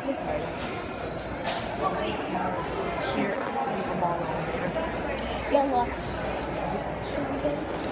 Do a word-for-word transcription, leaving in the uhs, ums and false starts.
Here, leave them all over there. Yeah, lots.